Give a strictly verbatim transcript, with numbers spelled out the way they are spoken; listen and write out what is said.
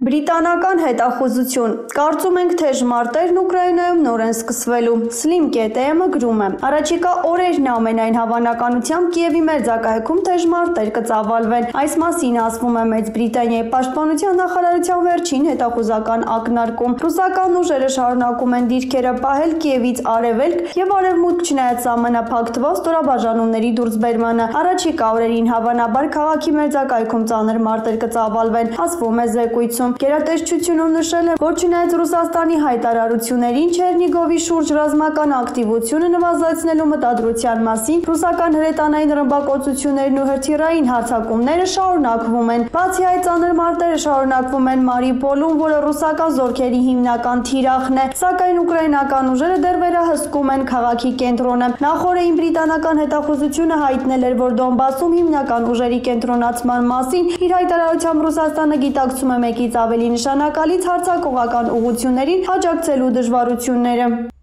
Բրիտանական հետախուզություն։ Կարծում ենք թեժ մարտերն Ուկրաինայում նոր են սկսվելու։ Slim կե տե եմը գրում է. Առաջիկա օրերն ամենայն հավանականությամբ Կիևի մերձակայքում թեժ մարտեր կծավալվեն։ Այս մասին ասվում է Մեծ Բրիտանիայի պաշտպանության նախարարության վերջին հետախուզական ակնարկում։ Ռուսական ուժերը շարունակում են դիրքերը պահել Կիևից արևելք եւ արևմուտք չնայած սահմանափակ թվով ստորաբաժանումների դուրսբերմանը։ Առաջիկա օրերին հավանաբար քաղաքի մերձակայքում ծանր մարտեր կծավալվեն, ասվում է զեկույցում։ Գերատեսչությունում նշել է, որ չնայած Ռուսաստանի հայտարարություններին Չերնիգովի շուրջ ռազմական ակտիվությունը նվազեցնելու մտադրության մասին, ռուսական հրետանային ռմբակոծություններն ու հրթիռային հարձակումները շարունակվում են։ Բացի այդ, ծանր մարտերը շարունակվում են Մարիուպոլում, որը ռուսական զորքերի հիմնական թիրախն է, սակայն ուկրաինական ուժերը դեռ վերահսկում են քաղաքի կենտրոնը։ Նախորդին բրիտանական հետախուզությունը հայտնել էր, որ Դոնբասում հիմնական ուժերի կենտրոնացման մասին իր հայտարարությամբ Ռուսաստանը գիտակցում է մեկից ավելի նշանակալից հարձակողական ուղղություններին աջակցելու դժվարությունները։